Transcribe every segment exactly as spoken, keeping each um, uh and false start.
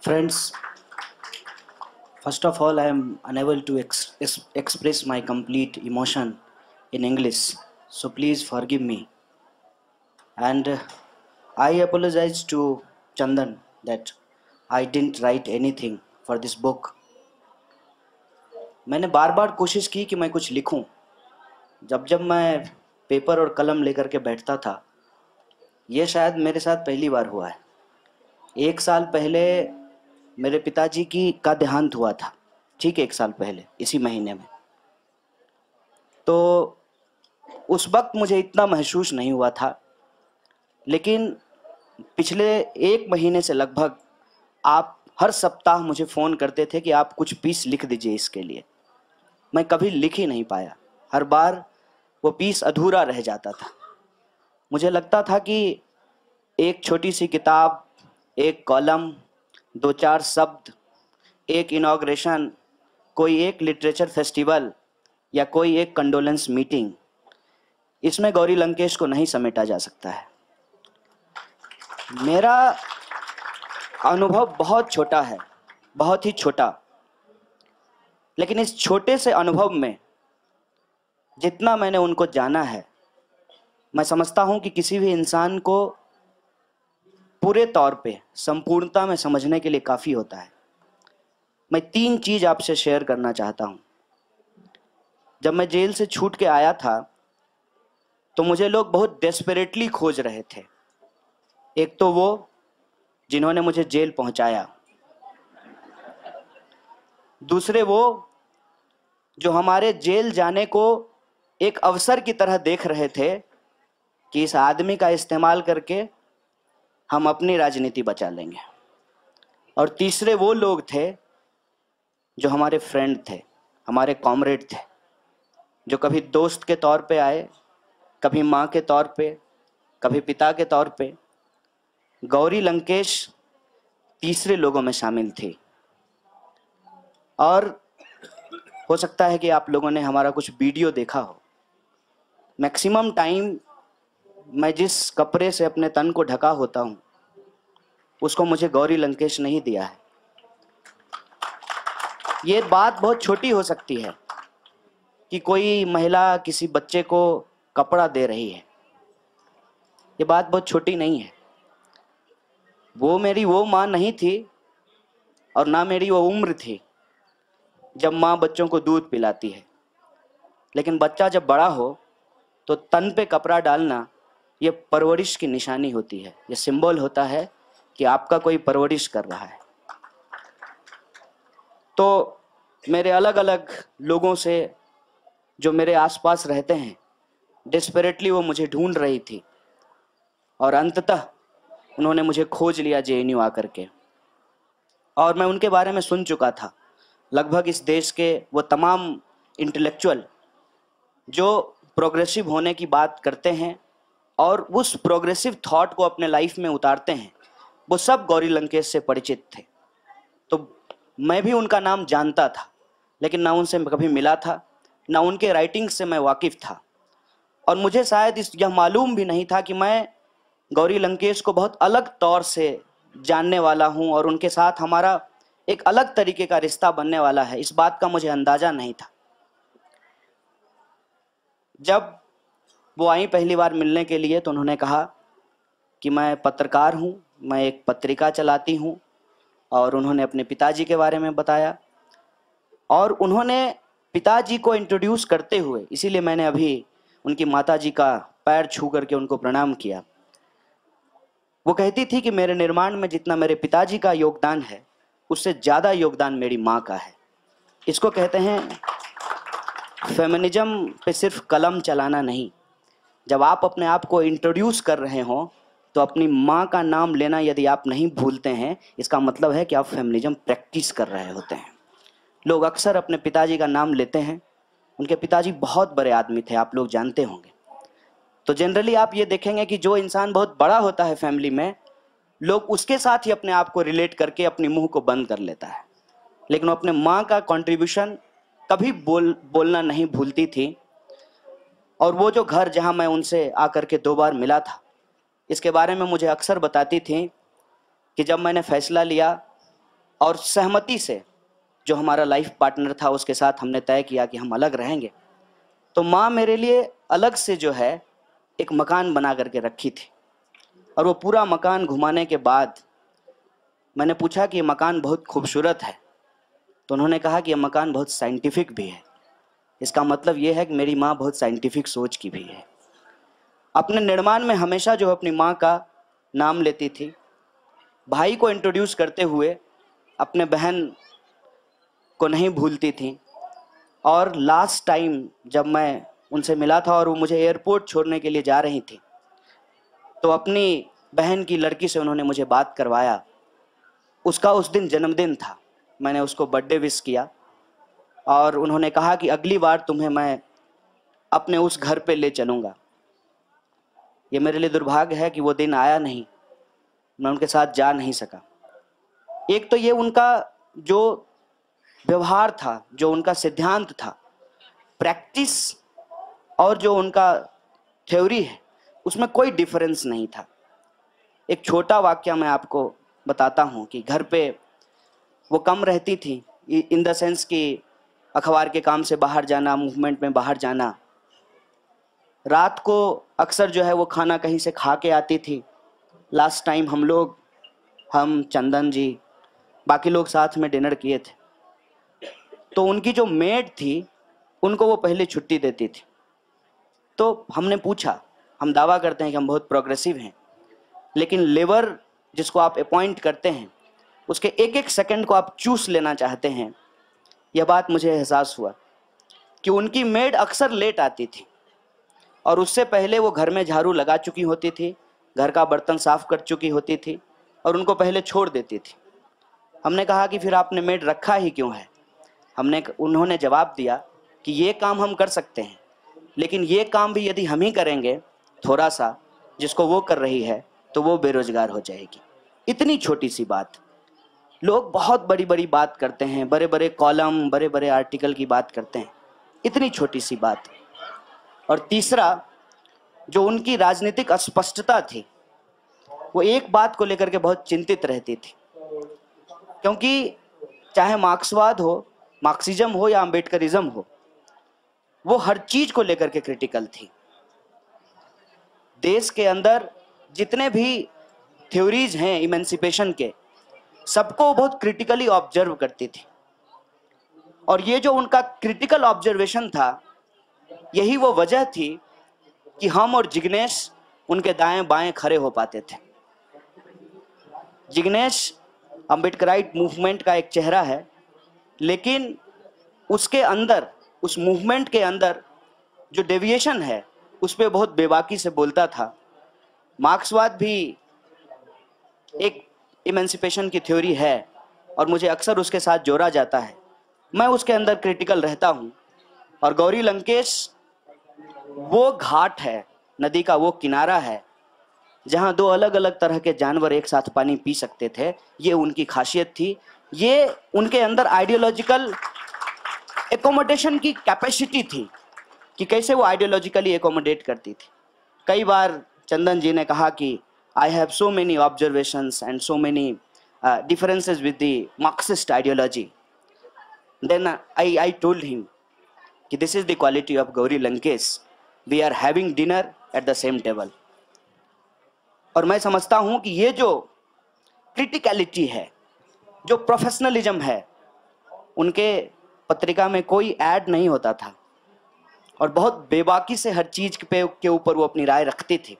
Friends, first of all, I am unable to ex- ex- express my complete emotion in English, so please forgive me. And uh, I apologize to Chandan that I didn't write anything for this book. मैंने बार बार कोशिश की कि मैं कुछ लिखूं। जब जब मैं पेपर और कलम लेकर के बैठता था, ये शायद मेरे साथ पहली बार हुआ है। एक साल पहले मेरे पिताजी की का देहांत हुआ था, ठीक एक साल पहले इसी महीने में। तो उस वक्त मुझे इतना महसूस नहीं हुआ था, लेकिन पिछले एक महीने से लगभग आप हर सप्ताह मुझे फ़ोन करते थे कि आप कुछ पीस लिख दीजिए इसके लिए। मैं कभी लिख ही नहीं पाया, हर बार वो पीस अधूरा रह जाता था। मुझे लगता था कि एक छोटी सी किताब, एक कॉलम, दो चार शब्द, एक इनॉग्रेशन, कोई एक लिटरेचर फेस्टिवल या कोई एक कंडोलेंस मीटिंग, इसमें गौरी लंकेश को नहीं समेटा जा सकता है। मेरा अनुभव बहुत छोटा है, बहुत ही छोटा, लेकिन इस छोटे से अनुभव में जितना मैंने उनको जाना है, मैं समझता हूं कि किसी भी इंसान को पूरे तौर पे संपूर्णता में समझने के लिए काफ़ी होता है। मैं तीन चीज़ आपसे शेयर करना चाहता हूं। जब मैं जेल से छूट के आया था तो मुझे लोग बहुत डेस्परेटली खोज रहे थे। एक तो वो जिन्होंने मुझे जेल पहुंचाया, दूसरे वो जो हमारे जेल जाने को एक अवसर की तरह देख रहे थे कि इस आदमी का इस्तेमाल करके हम अपनी राजनीति बचा लेंगे, और तीसरे वो लोग थे जो हमारे फ्रेंड थे, हमारे कॉमरेड थे, जो कभी दोस्त के तौर पे आए, कभी माँ के तौर पे, कभी पिता के तौर पे। गौरी लंकेश तीसरे लोगों में शामिल थी। और हो सकता है कि आप लोगों ने हमारा कुछ वीडियो देखा हो। मैक्सिमम टाइम मैं जिस कपड़े से अपने तन को ढका होता हूँ, उसको मुझे गौरी लंकेश नहीं दिया है। ये बात बहुत छोटी हो सकती है कि कोई महिला किसी बच्चे को कपड़ा दे रही है, ये बात बहुत छोटी नहीं है। वो मेरी वो माँ नहीं थी और ना मेरी वो उम्र थी जब माँ बच्चों को दूध पिलाती है, लेकिन बच्चा जब बड़ा हो तो तन पे कपड़ा डालना ये परवरिश की निशानी होती है, ये सिंबल होता है कि आपका कोई परवरिश कर रहा है। तो मेरे अलग अलग लोगों से जो मेरे आसपास रहते हैं, डेस्परेटली वो मुझे ढूंढ रही थी और अंततः उन्होंने मुझे खोज लिया जेएनयू आकर के। और मैं उनके बारे में सुन चुका था। लगभग इस देश के वो तमाम इंटेलेक्चुअल जो प्रोग्रेसिव होने की बात करते हैं और उस प्रोग्रेसिव थॉट को अपने लाइफ में उतारते हैं, वो सब गौरी लंकेश से परिचित थे। तो मैं भी उनका नाम जानता था, लेकिन ना उनसे कभी मिला था, ना उनके राइटिंग से मैं वाकिफ़ था। और मुझे शायद इस यह मालूम भी नहीं था कि मैं गौरी लंकेश को बहुत अलग तौर से जानने वाला हूं और उनके साथ हमारा एक अलग तरीके का रिश्ता बनने वाला है, इस बात का मुझे अंदाज़ा नहीं था। जब वो आई पहली बार मिलने के लिए तो उन्होंने कहा कि मैं पत्रकार हूं, मैं एक पत्रिका चलाती हूं, और उन्होंने अपने पिताजी के बारे में बताया। और उन्होंने पिताजी को इंट्रोड्यूस करते हुए, इसीलिए मैंने अभी उनकी माताजी का पैर छू करके उनको प्रणाम किया। वो कहती थी कि मेरे निर्माण में जितना मेरे पिताजी का योगदान है, उससे ज़्यादा योगदान मेरी माँ का है। इसको कहते हैं फेमिनिज्म पे सिर्फ कलम चलाना नहीं। जब आप अपने आप को इंट्रोड्यूस कर रहे हों तो अपनी माँ का नाम लेना यदि आप नहीं भूलते हैं, इसका मतलब है कि आप फेमिनिज्म प्रैक्टिस कर रहे होते हैं। लोग अक्सर अपने पिताजी का नाम लेते हैं। उनके पिताजी बहुत बड़े आदमी थे, आप लोग जानते होंगे। तो जनरली आप ये देखेंगे कि जो इंसान बहुत बड़ा होता है फैमिली में, लोग उसके साथ ही अपने आप को रिलेट करके अपने मुंह को बंद कर लेता है। लेकिन वो अपने माँ का कंट्रीब्यूशन कभी बोल बोलना नहीं भूलती थी। और वो जो घर जहाँ मैं उनसे आकर के दो बार मिला था, इसके बारे में मुझे अक्सर बताती थी कि जब मैंने फैसला लिया और सहमति से जो हमारा लाइफ पार्टनर था उसके साथ हमने तय किया कि हम अलग रहेंगे, तो माँ मेरे लिए अलग से जो है एक मकान बना करके रखी थी। और वो पूरा मकान घुमाने के बाद मैंने पूछा कि ये मकान बहुत खूबसूरत है, तो उन्होंने कहा कि ये मकान बहुत साइंटिफिक भी है। इसका मतलब ये है कि मेरी माँ बहुत साइंटिफिक सोच की भी है। अपने निर्माण में हमेशा जो अपनी माँ का नाम लेती थी, भाई को इंट्रोड्यूस करते हुए अपने बहन को नहीं भूलती थी। और लास्ट टाइम जब मैं उनसे मिला था और वो मुझे एयरपोर्ट छोड़ने के लिए जा रही थी, तो अपनी बहन की लड़की से उन्होंने मुझे बात करवाया। उसका उस दिन जन्मदिन था, मैंने उसको बर्थडे विश किया और उन्होंने कहा कि अगली बार तुम्हें मैं अपने उस घर पे ले चलूँगा। ये मेरे लिए दुर्भाग्य है कि वो दिन आया नहीं, मैं उनके साथ जा नहीं सका। एक तो ये उनका जो व्यवहार था, जो उनका सिद्धांत था, प्रैक्टिस और जो उनका थ्योरी है, उसमें कोई डिफरेंस नहीं था। एक छोटा वाक्य मैं आपको बताता हूँ कि घर पे वो कम रहती थी, इन द सेंस कि अखबार के काम से बाहर जाना, मूवमेंट में बाहर जाना। रात को अक्सर जो है वो खाना कहीं से खा के आती थी। लास्ट टाइम हम लोग, हम चंदन जी, बाकी लोग साथ में डिनर किए थे, तो उनकी जो मेड थी उनको वो पहले छुट्टी देती थी। तो हमने पूछा, हम दावा करते हैं कि हम बहुत प्रोग्रेसिव हैं, लेकिन लेबर जिसको आप अपॉइंट करते हैं उसके एक एक सेकंड को आप चूस लेना चाहते हैं। यह बात मुझे एहसास हुआ कि उनकी मेड अक्सर लेट आती थी और उससे पहले वो घर में झाड़ू लगा चुकी होती थी, घर का बर्तन साफ कर चुकी होती थी और उनको पहले छोड़ देती थी। हमने कहा कि फिर आपने मेड रखा ही क्यों है? हमने उन्होंने जवाब दिया कि ये काम हम कर सकते हैं, लेकिन ये काम भी यदि हम ही करेंगे थोड़ा सा जिसको वो कर रही है, तो वो बेरोजगार हो जाएगी। इतनी छोटी सी बात। लोग बहुत बड़ी बड़ी बात करते हैं, बड़े बड़े कॉलम, बड़े बड़े आर्टिकल की बात करते हैं, इतनी छोटी सी बात। और तीसरा, जो उनकी राजनीतिक अस्पष्टता थी, वो एक बात को लेकर के बहुत चिंतित रहती थी, क्योंकि चाहे मार्क्सवाद हो, मार्क्सिज्म हो या अम्बेडकरिज्म हो, वो हर चीज को लेकर के क्रिटिकल थी। देश के अंदर जितने भी थ्योरीज हैं इमेंसिपेशन के, सबको बहुत क्रिटिकली ऑब्जर्व करती थी। और ये जो उनका क्रिटिकल ऑब्जर्वेशन था, यही वो वजह थी कि हम और जिग्नेश उनके दाएं बाएं खड़े हो पाते थे। जिग्नेश अम्बेडकराइट मूवमेंट का एक चेहरा है, लेकिन उसके अंदर, उस मूवमेंट के अंदर जो डेविएशन है उस पर बहुत बेबाकी से बोलता था। मार्क्सवाद भी एक इमेंसिपेशन की थ्योरी है और मुझे अक्सर उसके साथ जोड़ा जाता है, मैं उसके अंदर क्रिटिकल रहता हूँ। और गौरी लंकेश वो घाट है, नदी का वो किनारा है जहाँ दो अलग अलग तरह के जानवर एक साथ पानी पी सकते थे। ये उनकी खासियत थी, ये उनके अंदर आइडियोलॉजिकल एकोमोडेशन की कैपेसिटी थी कि कैसे वो आइडियोलॉजिकली एकोमोडेट करती थी। कई बार चंदन जी ने कहा कि I have so many observations and so many differences with the Marxist ideology. Then I I told him कि this is the quality of Gauri Lankesh, we are having dinner at the same table. और मैं समझता हूं कि ये जो criticality है, जो प्रोफेशनलिज्म है, उनके पत्रिका में कोई ऐड नहीं होता था और बहुत बेबाकी से हर चीज पे के ऊपर वो अपनी राय रखती थी।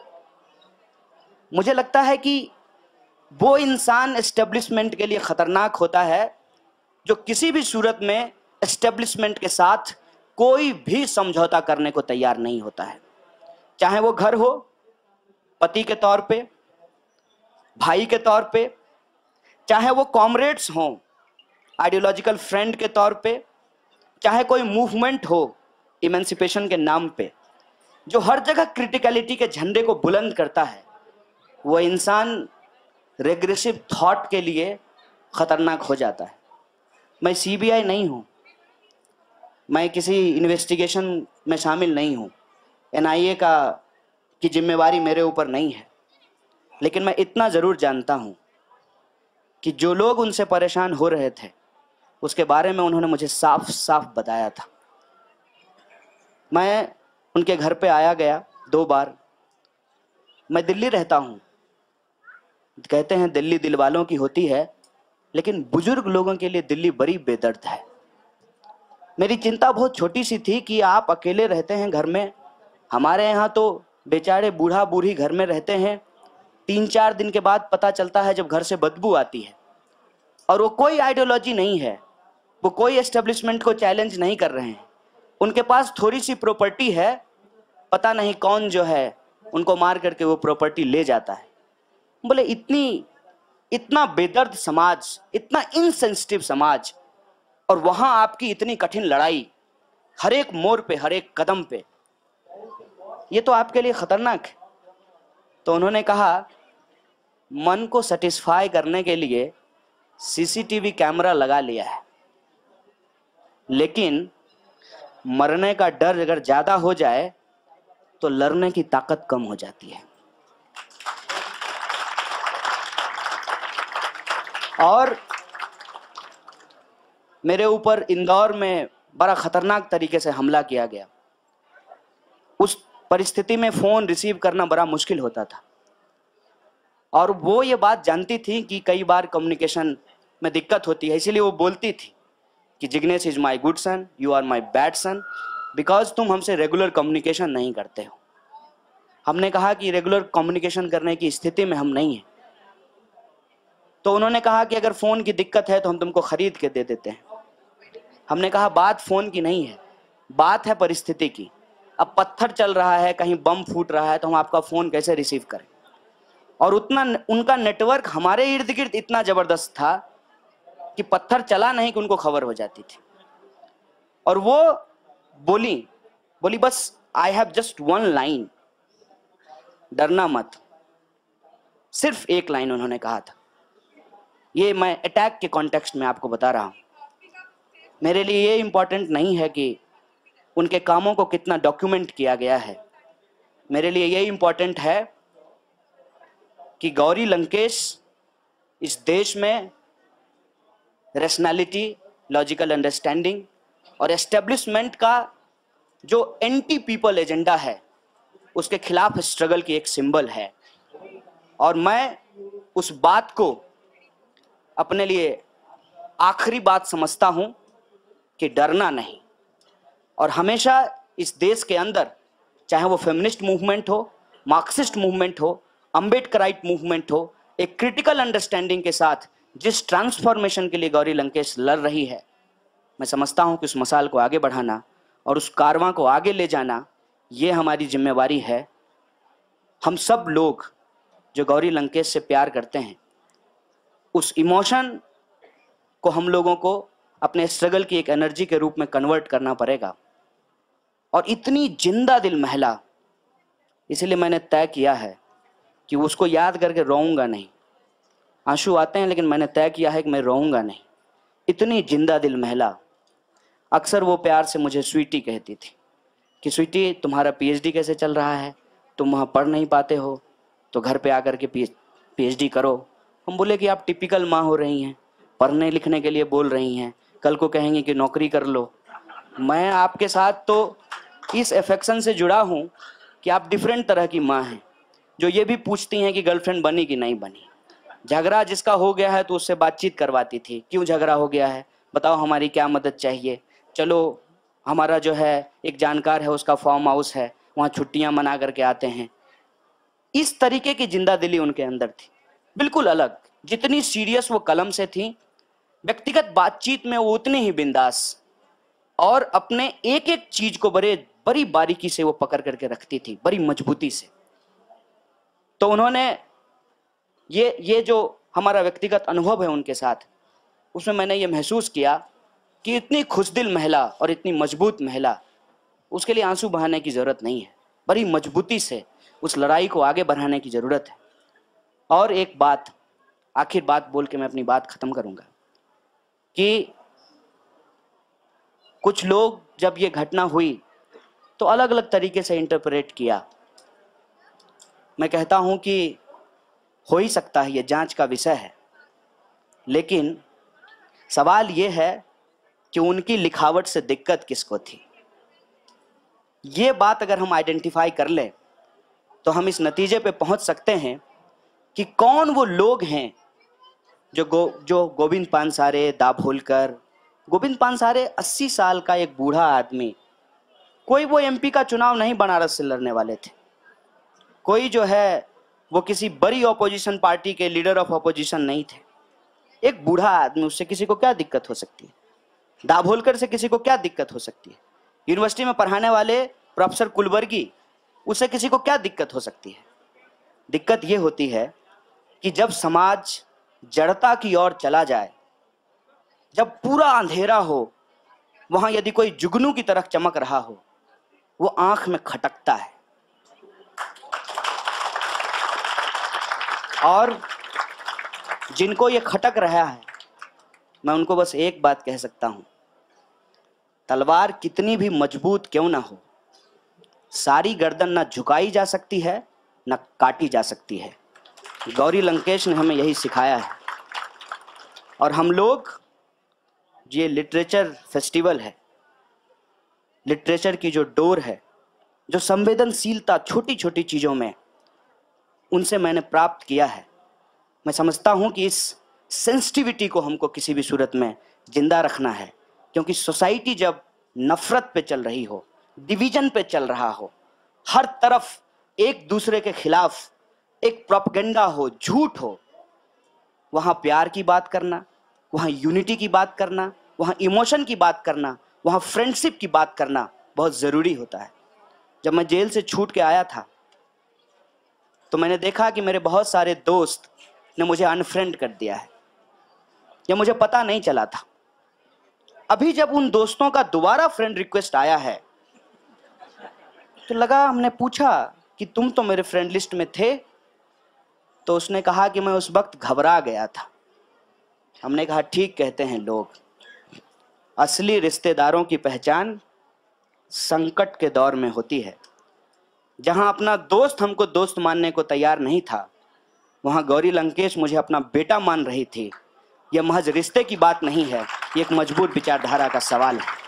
मुझे लगता है कि वो इंसान एस्टेब्लिशमेंट के लिए खतरनाक होता है जो किसी भी सूरत में एस्टेब्लिशमेंट के साथ कोई भी समझौता करने को तैयार नहीं होता है, चाहे वो घर हो, पति के तौर पे, भाई के तौर पे, चाहे वो कॉमरेड्स हों, आइडियोलॉजिकल फ्रेंड के तौर पे, चाहे कोई मूवमेंट हो इमेंसिपेशन के नाम पे। जो हर जगह क्रिटिकलिटी के झंडे को बुलंद करता है, वो इंसान रेग्रेसिव थॉट के लिए खतरनाक हो जाता है। मैं सीबीआई नहीं हूँ, मैं किसी इन्वेस्टिगेशन में शामिल नहीं हूँ, एनआईए का की जिम्मेवारी मेरे ऊपर नहीं है, लेकिन मैं इतना ज़रूर जानता हूँ कि जो लोग उनसे परेशान हो रहे थे उसके बारे में उन्होंने मुझे साफ साफ बताया था। मैं उनके घर पे आया गया दो बार। मैं दिल्ली रहता हूँ, कहते हैं दिल्ली दिल वालों की होती है, लेकिन बुजुर्ग लोगों के लिए दिल्ली बड़ी बेदर्द है। मेरी चिंता बहुत छोटी सी थी कि आप अकेले रहते हैं घर में। हमारे यहाँ तो बेचारे बूढ़ा बूढ़ी घर में रहते हैं, तीन चार दिन के बाद पता चलता है जब घर से बदबू आती है। और वो कोई आइडियोलॉजी नहीं है, वो कोई एस्टेब्लिशमेंट को चैलेंज नहीं कर रहे हैं। उनके पास थोड़ी सी प्रॉपर्टी है, पता नहीं कौन जो है उनको मार करके वो प्रॉपर्टी ले जाता है। बोले इतनी इतना बेदर्द समाज, इतना इनसेंसिटिव समाज, और वहां आपकी इतनी कठिन लड़ाई हर एक मोड़ पे, हर एक कदम पे, ये तो आपके लिए खतरनाक है। तो उन्होंने कहा मन को सेटिस्फाई करने के लिए सीसीटीवी कैमरा लगा लिया है, लेकिन मरने का डर अगर ज्यादा हो जाए तो लड़ने की ताकत कम हो जाती है। और मेरे ऊपर इंदौर में बड़ा खतरनाक तरीके से हमला किया गया। उस परिस्थिति में फोन रिसीव करना बड़ा मुश्किल होता था, और वो ये बात जानती थी कि कई बार कम्युनिकेशन में दिक्कत होती है, इसीलिए वो बोलती थी कि Jignesh is my good son, you are my bad son, because तुम हमसे रेगुलर कम्युनिकेशन नहीं करते हो। हमने कहा कि रेगुलर कम्युनिकेशन करने की स्थिति में हम नहीं हैं। तो उन्होंने कहा कि अगर फ़ोन की दिक्कत है तो हम तुमको खरीद के दे देते हैं। हमने कहा बात फ़ोन की नहीं है, बात है परिस्थिति की। अब पत्थर चल रहा है, कहीं बम फूट रहा है, तो हम आपका फ़ोन कैसे रिसीव करें। और उतना उनका नेटवर्क हमारे इर्द गिर्द इतना ज़बरदस्त था कि पत्थर चला नहीं कि उनको खबर हो जाती थी। और वो बोली बोली बस I have just one line, डरना मत। सिर्फ एक लाइन उन्होंने कहा था। ये मैं अटैक के कॉन्टेक्स्ट में आपको बता रहा हूँ। मेरे लिए ये इम्पॉर्टेंट नहीं है कि उनके कामों को कितना डॉक्यूमेंट किया गया है। मेरे लिए ये इम्पॉर्टेंट है कि गौरी लंकेश इस देश में रैशनैलिटी, लॉजिकल अंडरस्टैंडिंग और एस्टेब्लिशमेंट का जो एंटी पीपल एजेंडा है उसके खिलाफ स्ट्रगल की एक सिंबल है। और मैं उस बात को अपने लिए आखिरी बात समझता हूं कि डरना नहीं। और हमेशा इस देश के अंदर, चाहे वो फेमिनिस्ट मूवमेंट हो, मार्क्सिस्ट मूवमेंट हो, अम्बेडकराइट मूवमेंट हो, एक क्रिटिकल अंडरस्टैंडिंग के साथ जिस ट्रांसफॉर्मेशन के लिए गौरी लंकेश लड़ रही है, मैं समझता हूं कि उस मसाल को आगे बढ़ाना और उस कारवां को आगे ले जाना ये हमारी जिम्मेवारी है। हम सब लोग जो गौरी लंकेश से प्यार करते हैं, उस इमोशन को हम लोगों को अपने स्ट्रगल की एक एनर्जी के रूप में कन्वर्ट करना पड़ेगा। और इतनी जिंदा दिल महिला, इसलिए मैंने तय किया है कि उसको याद करके रोऊंगा नहीं। आंसू आते हैं, लेकिन मैंने तय किया है कि मैं रोऊंगा नहीं। इतनी जिंदा दिल महिला। अक्सर वो प्यार से मुझे स्वीटी कहती थी कि स्वीटी तुम्हारा पीएचडी कैसे चल रहा है, तुम वहाँ पढ़ नहीं पाते हो तो घर पे आकर के पीएचडी करो। हम बोले कि आप टिपिकल माँ हो रही हैं, पढ़ने लिखने के लिए बोल रही हैं, कल को कहेंगी कि नौकरी कर लो। मैं आपके साथ तो इस अफेक्शन से जुड़ा हूँ कि आप डिफरेंट तरह की माँ हैं, जो ये भी पूछती हैं कि गर्लफ्रेंड बनी कि नहीं बनी। झगड़ा जिसका हो गया है तो उससे बातचीत करवाती थी, क्यों झगड़ा हो गया है, बताओ हमारी क्या मदद चाहिए, चलो हमारा जो है एक जानकार है, उसका फार्म हाउस है, वहाँ छुट्टियाँ मना करके आते हैं। इस तरीके की जिंदा दिली उनके अंदर थी, बिल्कुल अलग। जितनी सीरियस वो कलम से थी, व्यक्तिगत बातचीत में वो उतनी ही बिंदास, और अपने एक एक चीज को बड़े बड़ी बारीकी से वो पकड़ करके रखती थी, बड़ी मजबूती से। तो उन्होंने ये ये जो हमारा व्यक्तिगत अनुभव है उनके साथ, उसमें मैंने ये महसूस किया कि इतनी खुशदिल महिला और इतनी मजबूत महिला, उसके लिए आंसू बहाने की ज़रूरत नहीं है, बड़ी मजबूती से उस लड़ाई को आगे बढ़ाने की ज़रूरत है। और एक बात, आखिर बात बोल के मैं अपनी बात ख़त्म करूँगा कि कुछ लोग जब ये घटना हुई तो अलग अलग तरीके से इंटरप्रेट किया। मैं कहता हूँ कि हो ही सकता है ये जांच का विषय है, लेकिन सवाल ये है कि उनकी लिखावट से दिक्कत किसको थी। ये बात अगर हम आइडेंटिफाई कर लें तो हम इस नतीजे पे पहुंच सकते हैं कि कौन वो लोग हैं जो गो जो गोविंद पानसारे, दाभोलकर। गोविंद पानसारे अस्सी साल का एक बूढ़ा आदमी, कोई वो एमपी का चुनाव नहीं बनारस से लड़ने वाले थे, कोई जो है वो किसी बड़ी ऑपोजिशन पार्टी के लीडर ऑफ ऑपोजिशन नहीं थे। एक बूढ़ा आदमी, उससे किसी को क्या दिक्कत हो सकती है? दाभोलकर से किसी को क्या दिक्कत हो सकती है? यूनिवर्सिटी में पढ़ाने वाले प्रोफेसर कुलवर्गी, उससे किसी को क्या दिक्कत हो सकती है? दिक्कत ये होती है कि जब समाज जड़ता की ओर चला जाए, जब पूरा अंधेरा हो, वहां यदि कोई जुगनू की तरह चमक रहा हो, वो आंख में खटकता है। और जिनको ये खटक रहा है, मैं उनको बस एक बात कह सकता हूं, तलवार कितनी भी मजबूत क्यों ना हो, सारी गर्दन ना झुकाई जा सकती है ना काटी जा सकती है। गौरी लंकेश ने हमें यही सिखाया है। और हम लोग, ये लिटरेचर फेस्टिवल है, लिटरेचर की जो डोर है, जो संवेदनशीलता छोटी छोटी चीज़ों में, उनसे मैंने प्राप्त किया है। मैं समझता हूं कि इस सेंसिटिविटी को हमको किसी भी सूरत में जिंदा रखना है, क्योंकि सोसाइटी जब नफरत पे चल रही हो, डिवीजन पे चल रहा हो, हर तरफ एक दूसरे के खिलाफ एक प्रोपेगेंडा हो, झूठ हो, वहाँ प्यार की बात करना, वहाँ यूनिटी की बात करना, वहाँ इमोशन की बात करना, वहाँ फ्रेंडशिप की बात करना बहुत ज़रूरी होता है। जब मैं जेल से छूट के आया था तो मैंने देखा कि मेरे बहुत सारे दोस्त ने मुझे अनफ्रेंड कर दिया है, या मुझे पता नहीं चला था। अभी जब उन दोस्तों का दोबारा फ्रेंड रिक्वेस्ट आया है तो लगा, हमने पूछा कि तुम तो मेरे फ्रेंड लिस्ट में थे, तो उसने कहा कि मैं उस वक्त घबरा गया था। हमने कहा ठीक कहते हैं लोग, असली रिश्तेदारों की पहचान संकट के दौर में होती है। जहां अपना दोस्त हमको दोस्त मानने को तैयार नहीं था, वहां गौरी लंकेश मुझे अपना बेटा मान रही थी। यह महज रिश्ते की बात नहीं है, ये एक मजबूत विचारधारा का सवाल है।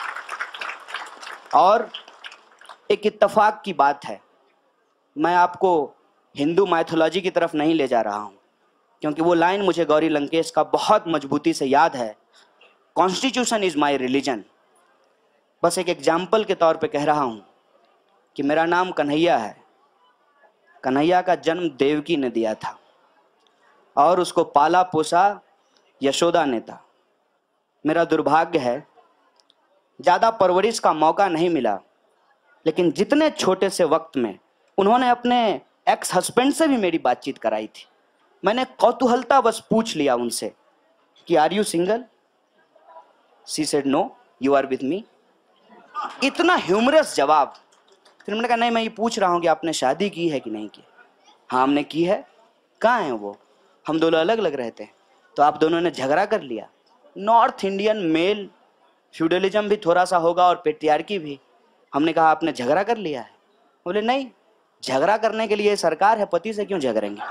और एक इत्तेफाक की बात है, मैं आपको हिंदू माइथोलॉजी की तरफ नहीं ले जा रहा हूं, क्योंकि वो लाइन मुझे गौरी लंकेश का बहुत मजबूती से याद है, कॉन्स्टिट्यूशन इज माई रिलीजन। बस एक एग्जाम्पल के तौर पे कह रहा हूं कि मेरा नाम कन्हैया है। कन्हैया का जन्म देवकी ने दिया था और उसको पाला पोसा यशोदा ने था। मेरा दुर्भाग्य है, ज़्यादा परवरिश का मौका नहीं मिला, लेकिन जितने छोटे से वक्त में उन्होंने अपने एक्स हस्बैंड से भी मेरी बातचीत कराई थी। मैंने कौतूहलता बस पूछ लिया उनसे कि are you single? She said no, you are with me. इतना ह्यूमरस जवाब। फिर मैंने कहा नहीं, मैं ये पूछ रहा हूँ कि आपने शादी की है कि नहीं की? हाँ हमने की है। कहाँ हैं वो? हम दोनों अलग अलग रहते हैं। तो आप दोनों ने झगड़ा कर लिया? नॉर्थ इंडियन मेल फ्यूडलिज्म भी थोड़ा सा होगा और पेट्रियार्की भी। हमने कहा आपने झगड़ा कर लिया है? बोले नहीं, झगड़ा करने के लिए सरकार है, पति से क्यों झगड़ेंगे।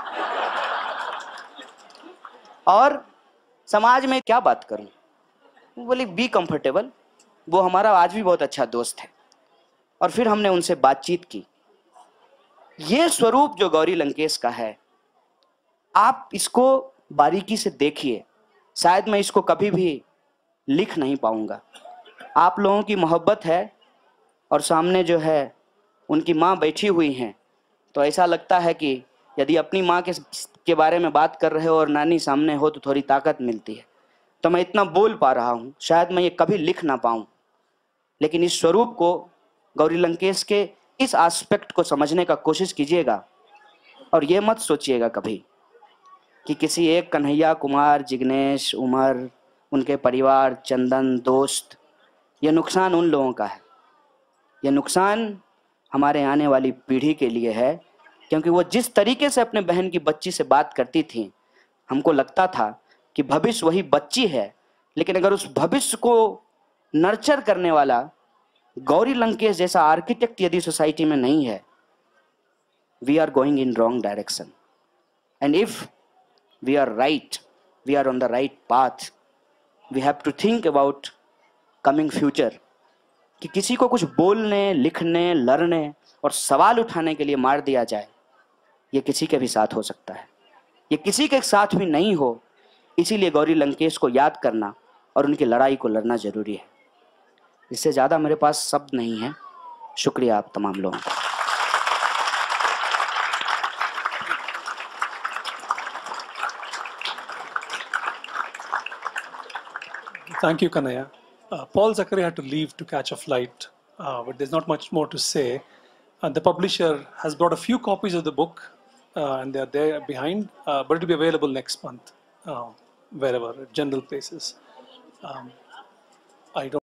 और समाज में क्या बात करूं? बोले बी कंफर्टेबल। वो हमारा आज भी बहुत अच्छा दोस्त है। और फिर हमने उनसे बातचीत की। ये स्वरूप जो गौरी लंकेश का है, आप इसको बारीकी से देखिए। शायद मैं इसको कभी भी लिख नहीं पाऊंगा। आप लोगों की मोहब्बत है और सामने जो है उनकी माँ बैठी हुई हैं, तो ऐसा लगता है कि यदि अपनी माँ के के बारे में बात कर रहे हो और नानी सामने हो तो थोड़ी ताकत मिलती है। तो मैं इतना बोल पा रहा हूँ, शायद मैं ये कभी लिख ना पाऊँ, लेकिन इस स्वरूप को, गौरी लंकेश के इस एस्पेक्ट को समझने का कोशिश कीजिएगा। और ये मत सोचिएगा कभी कि किसी एक कन्हैया कुमार, जिग्नेश, उमर, उनके परिवार, चंदन, दोस्त, ये नुकसान उन लोगों का है। ये नुकसान हमारे आने वाली पीढ़ी के लिए है, क्योंकि वो जिस तरीके से अपने बहन की बच्ची से बात करती थी, हमको लगता था कि भविष्य वही बच्ची है, लेकिन अगर उस भविष्य को नर्चर करने वाला गौरी लंकेश जैसा आर्किटेक्ट यदि सोसाइटी में नहीं है, we are going in wrong direction. And if we are right, we are on the right path. We have to think about coming future. कि किसी को कुछ बोलने, लिखने, लड़ने और सवाल उठाने के लिए मार दिया जाए, ये किसी के भी साथ हो सकता है, ये किसी के साथ भी नहीं हो। इसीलिए गौरी लंकेश को याद करना और उनकी लड़ाई को लड़ना जरूरी है। इससे ज़्यादा मेरे पास शब्द नहीं है। शुक्रिया आप तमाम लोगों का। Thank you, Kanaya. Uh, Paul Zachary had to leave to catch a flight, uh, but there's not much more to say. Uh, the publisher has brought a few copies of the book, uh, and they're there behind, uh, but it'll be available next month, uh, wherever, at general places. Um, I don't